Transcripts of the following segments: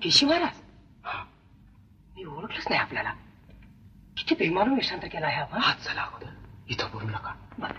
केशी महाराज? मी ओळखलंच नाही आपल्याला. किती प्रेमानं वेशांतर केला आहे आपण. हात चला अगोदर, इथं बोलू नका.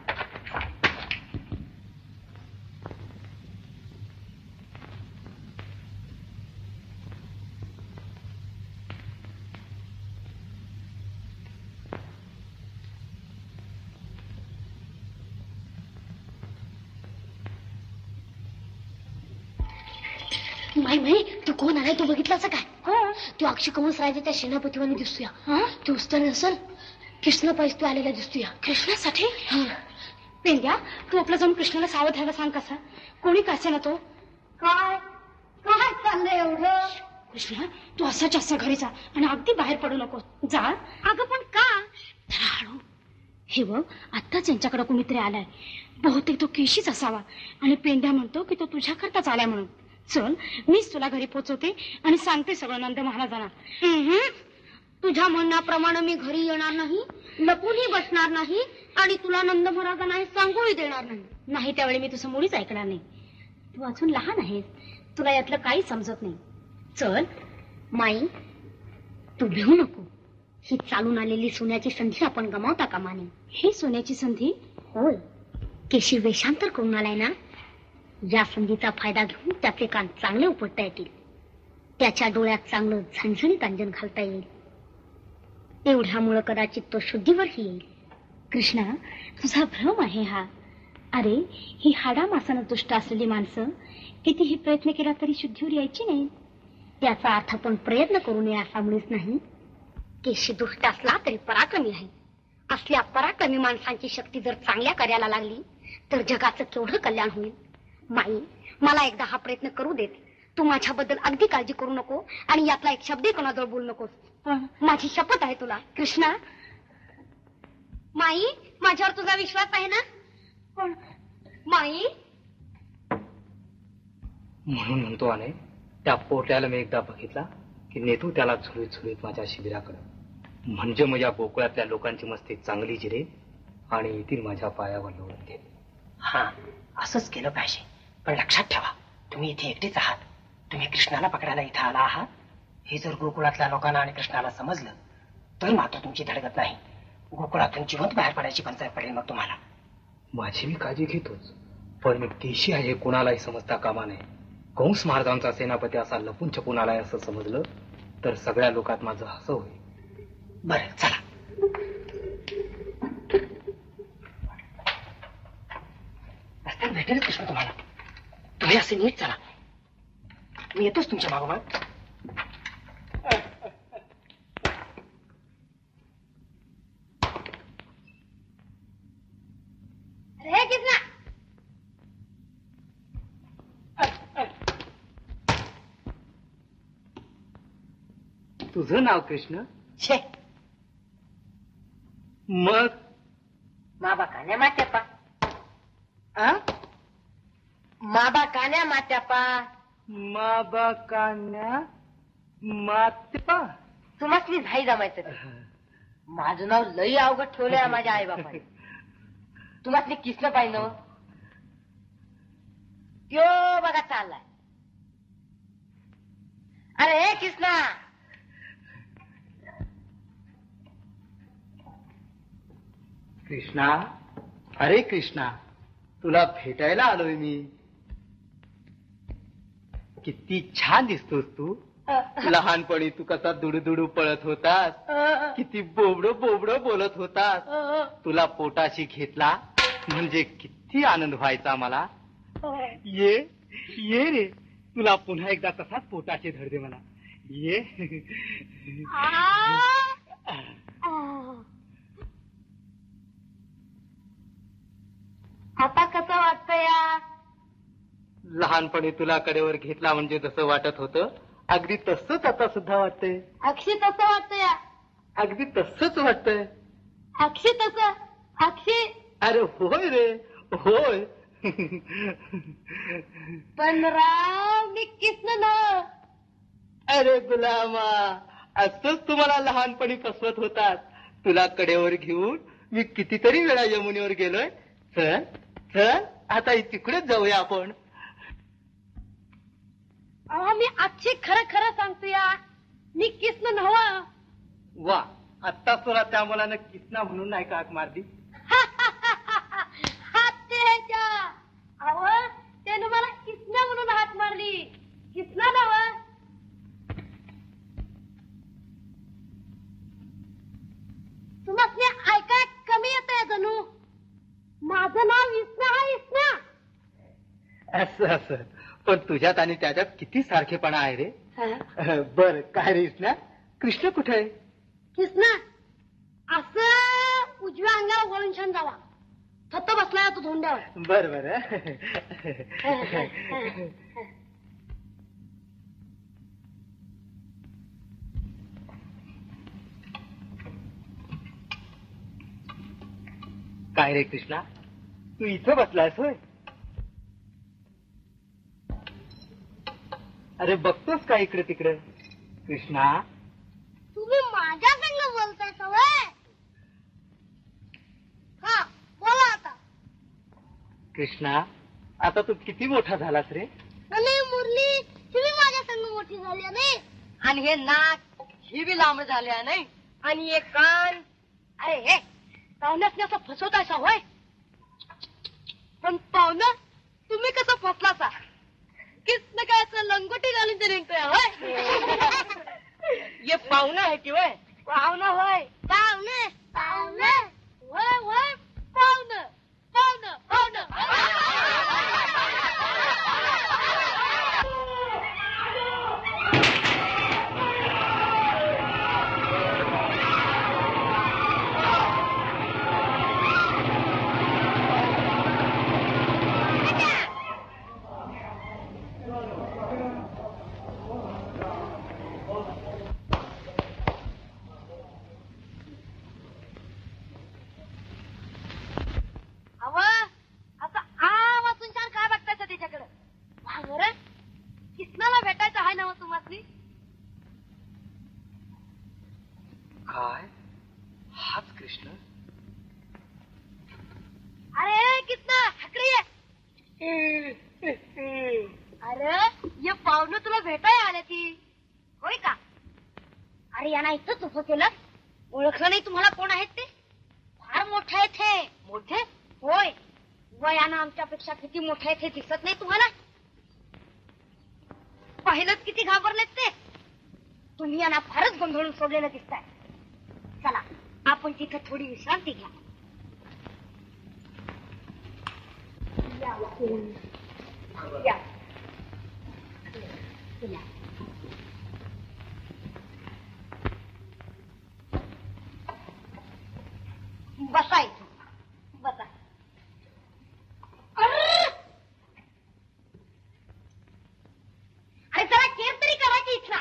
माई तू कोण आहे? तू बघितलास काय? तू अक्षय कंस राजा त्या सेनापतीवानी दिसतोय. तू उस्तान असल कृष्ण पाहिजे तू आलेला दिसतोय. कृष्णासाठी? पेंड्या, तू आपला जाऊन कृष्णाला सावध व्हायला सांग. कसा कोणी कासे ना तो. काय काय चाललंय एवढं? कृष्णा, तू असाच असा घरी जा आणि अगदी बाहेर पडू नको. जा. अगं पण का? जरा हळू. हे बघ, आत्ताच यांच्याकडे कोणीतरी आलाय. बहुतेक तो केशीच असावा आणि पेंड्या म्हणतो की तो तुझ्याकरताच आलाय म्हणून. चल, मीच तुला घरी पोहोचवते आणि सांगते सगळं नंद महाराजांना. तुझ्या म्हणण्याप्रमाणे मी घरी येणार नाही, लपूनही बसणार नाही आणि तुला नंद महाराजांना हे सांगूही देणार नाही. नाही, त्यावेळी मी तुझं मुळीच ऐकणार नाही. तू अजून लहान आहेस, तुला यातलं काही समजत नाही. चल. माई, तू भिवू नको. ही चालून आलेली सोन्याची संधी आपण गमावता कामा नये. ही सोन्याची संधी? होय, केशी वेशांतर करून आलाय ना. या संधीचा फायदा घेऊन त्याचे कान चांगले उपटता येतील. त्याच्या डोळ्यात चांगलं झणझणीत अंजन घालता येईल. एवढ्यामुळे कदाचित तो शुद्धीवरही येईल. कृष्णा, तुझा भ्रम आहे हा. अरे, ही हाडा मासानं दुष्ट असलेली माणसं कितीही प्रयत्न केला तरी शुद्धीवर यायची नाही. त्याचा अर्थ पण प्रयत्न करू नये असा मुळीच नाही. केशी दुष्ट असला तरी पराक्रमी आहे. असल्या पराक्रमी माणसांची शक्ती जर चांगल्या कार्याला लागली तर जगाचं केवढं कल्याण होईल. माई, मला एकदा हा प्रयत्न करू देत. तू माझ्याबद्दल अगदी काळजी करू नको आणि यातला एक शब्दही कोणाजवळ बोलू नकोस. माझी शपथ आहे तुला. कृष्णा, माई, माझ्यावर तुझा विश्वास आहे ना? पण माई, म्हणून म्हणतो आने, त्या पोट्याला मी एकदा बघितला की नेतो त्याला झुळीत झुळीत माझ्या शिबिराकडे. म्हणजे माझ्या गोकुळातल्या लोकांची मस्ती चांगली जिरे आणि येथील माझ्या पायावर लोळत घे. हा, असंच केलं पाहिजे. पण लक्षात ठेवा, तुम्ही इथे एकटेच आहात. तुम्ही कृष्णाला पकडायला इथे आला आहात हे जर गोकुळातल्या लोकांना आणि कृष्णाला समजलं तर मात्र तुमची धडगत नाही. गोकुळातून जिवंत बाहेर पडायची पंचायत पडेल मग तुम्हाला. माझी मी काळजी घेतोच, पण मी केशी आहे कोणालाही समजता कामा नये. कंस महाराजांचा सेनापती असा लपून छपून आलाय असं समजलं तर सगळ्या लोकात माझं हसं होईल. बरं, चला. रस्त्यात भेटेल कृष्ण तुम्हाला. तुम्ही असे नीट चला, मी येतोच तुमच्या मागोमाग. रे कृष्णा, तुझं नाव कृष्ण? छे, मग माबा कान्या मात्यापा. माबा कान्या मात्यापा. माबा कान्या मातेपा. तुम्हाला झाई जमायचं. माझं नाव लई अवघड ठेवलंय माझ्या आई बापाने. तुम्हाला किसलं पाहिजे. त्यो बघा चाललाय. अरे हे किसना. कृष्णा, अरे कृष्णा, तुला भेटायला आलोय मी. किती छान दिसतोस तू. लहानपणी तू कसा दुडू पळत होतास, किती बोबडं बोबडं बोलत होतास. तुला पोटाशी घेतला म्हणजे किती आनंद व्हायचा मला. ये ये रे, तुला पुन्हा एकदा तसाच पोटाचे धडदे मला. ये. आता कसं वाटतं या? लहानपणी तुला कडेवर घेतला म्हणजे जसं वाटत होतं अगदी तसंच आता सुद्धा वाटतंय. अक्षी तसं वाटतं या? अगदी तसंच वाटतंय. अक्षी तसं? अक्षी? अरे होय रे, होय. पण राव, मी किसन ना. अरे गुलामा, असंच तुम्हाला लहानपणी फसवत होतात. तुला कडेवर घेऊन मी कितीतरी वेळा यमुनेवर गेलोय. चल चल, आता तिकडेच जाऊया आपण. अहो मी आजची खरं खरं सांगतो या, मी किसन नव्ह. वा, आत्ताच तुला त्या मुलानं किसना म्हणून नाही का हाक मारली? अहो त्यानं मला किसना म्हणून हाक मारली, किसना नव्ह. तुम्हाला ऐकाय कमी येत आहे जणू. माझं नाव इस्ना आहे, इस्ना. असं असं, पण तुझ्यात आणि त्याच्यात किती सारखेपणा आहे रे. बर काय रे इस्ना, कृष्ण कुठे आहे? किसना असं उजव्या अंगावर वळून छान जावा, फक्त बसलाय तू धोंड्यावर. बर बर. काय रे कृष्णा, तू इथं बसलायस होय? अरे बघतोस का इकडे तिकडे? कृष्णा, तुम्ही माझ्या संग बोलताय सवय. हा बोला आता. कृष्णा, आता तू किती मोठा झालास रे. आणि मुरली ही बी माझ्या संग मोठी झाली नाही, आणि हे नाक ही बी लांब झाले नाही, आणि हे कान. अरे हे पाहुण्यास असं फसवतायसा होय. पण पाहुणं तुम्ही कसं फसलासा? किसनं काय असं लंगोटी घालून ते निघतोय होय. हे पाहुणं आहे की होय? पाहुणं होय. पाहुणं पाहुणं होय होय, पाहुणं पाहुणं पाहुणं. किसनाला भेटायचं आहे ना तुम्हाला? काय हाच कृष्ण? अरे किसना हकडी आहे. अरे ये पाहुणं तुला भेटाय आले ती होय का? अरे यांना इथंच उभं केलं, ओळखलं नाही तुम्हाला कोण आहेत ते? फार मोठे आहेत हे. मोठे होय, वयानं आमच्यापेक्षा किती मोठे आहेत हे दिसत नाही तुम्हाला? पाहिलंच किती घाबरलेत ते. तुम्ही यांना फारच गोंधळून सोडलेलं दिसताय. चला आपण तिथं थोडी विश्रांती घ्या. या. बसा इथं, बसा. अरे जरा केअर तरी करा की इथला.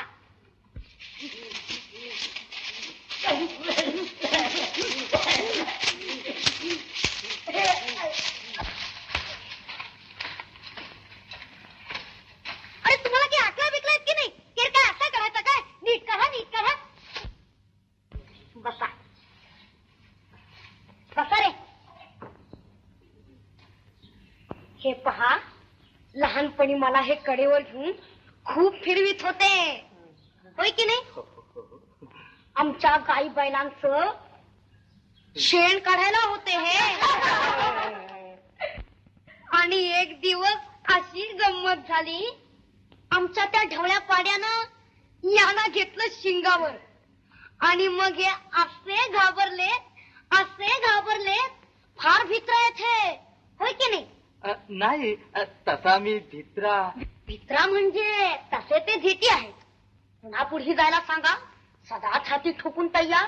अरे तुम्हाला की आकला बिकला की नाही? केअर काय असं करायचं काय? नीट करा, नीट करा. बसा बसा रे. हे पहा, लहानपणी मला हे कडेवर घेऊन खूप फिरवीत होते होय की नाही? आमच्या गाई बैलांचं शेण काढायला होते हे. आणि एक दिवस अशी गंमत झाली, आमच्या त्या ढवळ्या पाड्यानं यांना घेतलं शिंगावर, आणि मग हे असे घाबरले, फार भित्र आहेत हे होय की नाही? नाही, तसा मी भित्रा म्हणजे तसे ते भीती आहेत. पुन्हा पुढे जायला सांगा, सदा छाती ठोकून तयार.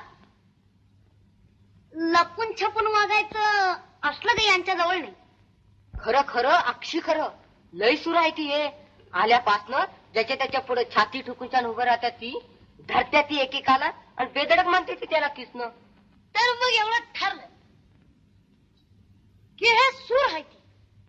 लपून छपून वागायचं असलं काही यांच्या जवळ नाही. खरं खरं अक्षी खरं, लय सुर आहे ती. हे आल्यापासनं ज्याच्या त्याच्या पुढे छाती ठोकून उभं राहतात ती, धरत्या ती एकेकाला आणि बेदडक म्हणते ती त्याला किसणं. तर मग एवढं ठरलं की हे सूर आहे ती.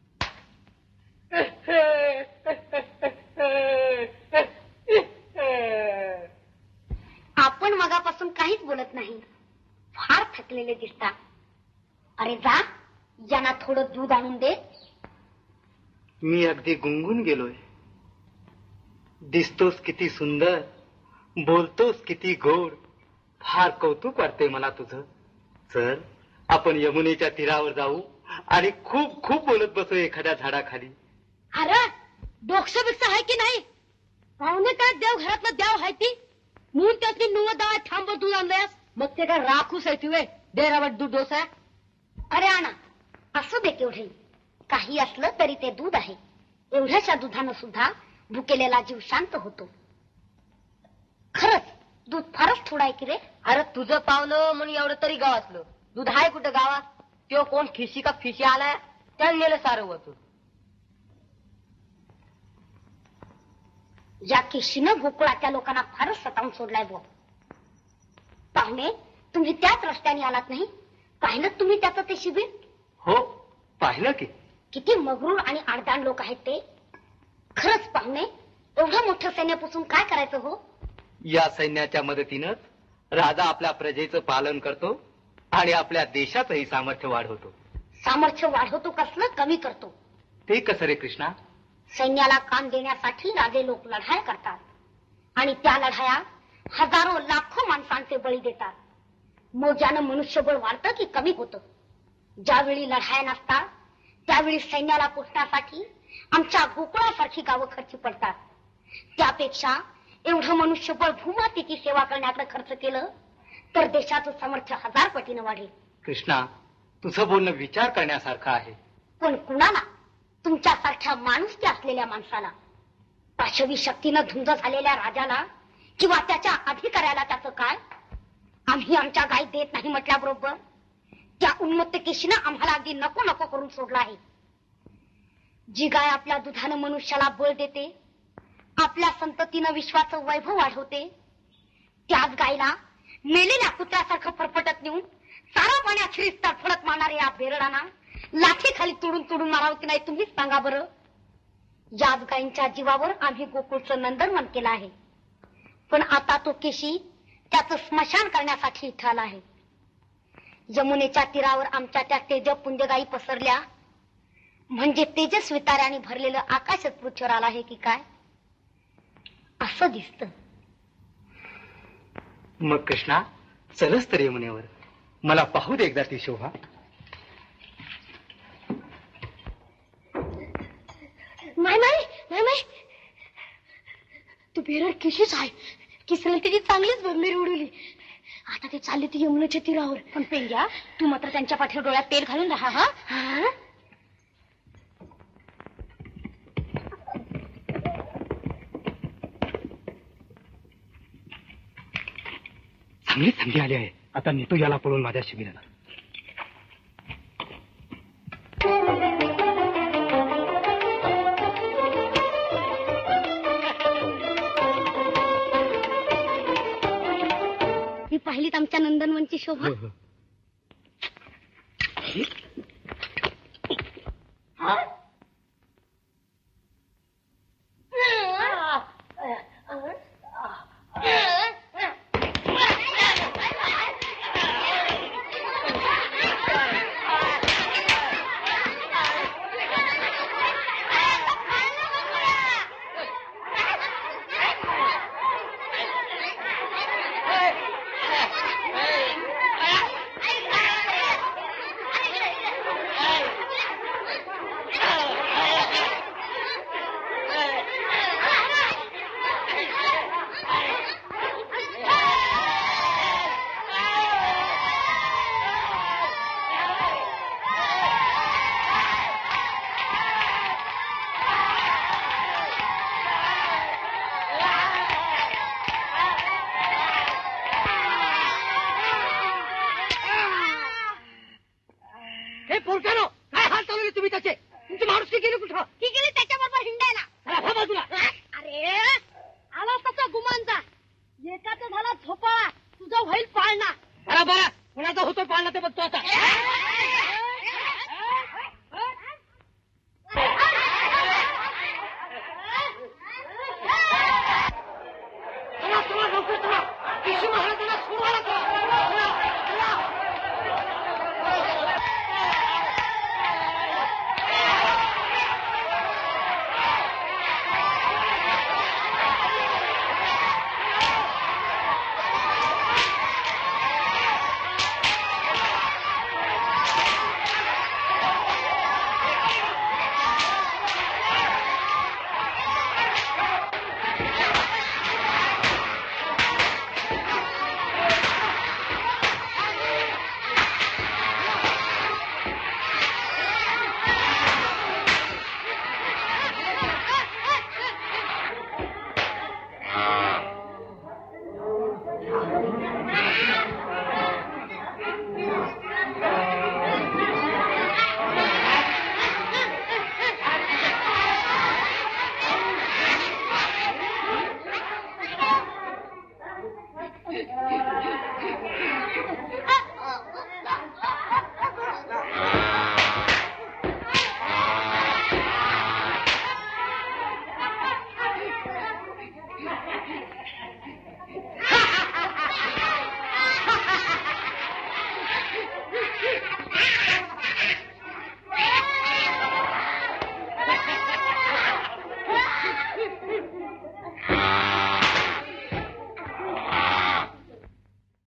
आपण मगापासून काहीच बोलत नाही, फार थकलेले दिसता. अरे जा, यांना थोडं दूध आणून दे. मी अगदी गुंगून गेलोय. दिसतोस किती सुंदर, बोलतोस किती गोड, फार कौतुक वाटते मला तुझं. चल आपण यमुनेच्या तीरावर जाऊ आणि खूप खूप बोलत बसू एखाद्या झाडाखाली. अरे डोक्ष बिक्ष आहे की नाही? पाहुणे काय देव घरातलं देव आहे ती म्हणून त्यातली 90 थांब दूध आणलंयस. मग ते काय राखूस आहे ती वे डेरावर दूध डोसा. अरे आणा असू दे तेवढे, काही असलं तरी ते दूध आहे. एवढ्याशा दुधानं सुद्धा भुकेलेला जीव शांत होतो. खरंच दूध फारच थोडं आहे की रे. अरे तुझं पावलं म्हणून एवढं तरी गावातलं दूध आहे कुठं गावात? तो कोण खिशी का फिशी आलाय त्याने नेलं सारं होतं. या केशीनं गोकुळाच्या लोकांना फारच सतावून सोडलाय बुवा. पाहुणे तुम्ही त्याच रस्त्याने आलात नाही? पाहिलं तुम्ही त्याचं ते शिबिर? हो पाहिलं की. किती मगरूर आणि आडदांड लोक आहेत ते. खरंच पाहुणे एवढं मोठं सैन्यापासून काय करायचं हो? या सैन्याच्या मदतीनंच राजा आपल्या प्रजेचं पालन करतो आणि आपल्या देशाचंही सामर्थ्य वाढवतो. सामर्थ्य वाढवतो कसलं कमी करतो? ते कसं रे कृष्णा? सैन्याला काम देण्यासाठी राजे लोक लढाया करतात आणि त्या लढाया हजारो लाखो माणसांचे बळी देतात. मोज्यानं मनुष्यबळ वाढतं की कमी होतं? ज्यावेळी लढाया नसतात त्यावेळी सैन्याला पोचण्यासाठी आमच्या गोकुळासारखी गावं खर्ची पडतात. त्यापेक्षा एवढं मनुष्यबळ भूमातेची सेवा करण्याकडे खर्च केलं तर देशाचं सामर्थ्य 1000 पटीनं वाढेल. कृष्णा तुझं बोलणं विचार करण्यासारखं आहे. पण कुणाला? तुमच्यासारख्या माणुसकी असलेल्या माणसाला. पाशवी शक्तीनं धुंद झालेल्या राजाला किंवा त्याच्या अधिकाऱ्याला त्याचं काय? आम्ही आमच्या गाई देत नाही म्हटल्याबरोबर त्या उन्मत्त केशीनं आम्हाला अगदी नको नको करून सोडलं आहे. जी गाय आपल्या दुधानं मनुष्याला बळ देते, आपल्या संततीनं विश्वाचं वैभव वाढवते, त्याच गायला मेलेल्या कुत्र्यासारखं फरफटत नेऊन सारा पाण्यात शिरीत तडफडत मारणाऱ्या या बेरडांना लाठी खाली तुडून तुडून मारावं की नाही तुम्हीच सांगा बरं. याच गायींच्या जीवावर आम्ही गोकुळचं नंदनवन केलं आहे. पण आता तो केशी त्याचं स्मशान करण्यासाठी इथं आला आहे. यमुनेच्या तीरावर आमच्या त्या तेजपुंज गायी पसरल्या म्हणजे तेजस्वी ताऱ्याने भरलेलं आकाशच पृथ्वीवर आलं आहे की काय असं दिसतं. मग कृष्णा चलच तर यमुनेवर, मला पाहू दे एकदा ती शोभा. नाही तू बेरड केशीच आहे. किसरल त्याची चांगलीच भरलेली उडवली. आता ते चालले ती यमुनेच्या तीरावर. पण पेंग्या तू मात्र त्यांच्या पाठीवर डोळ्यात तेल घालून राहा. हा चांगली संधी आली आहे. आता नेतो याला पळून माझ्या शिबिराला. ही पाहिलीत आमच्या नंदनवनची शोभा.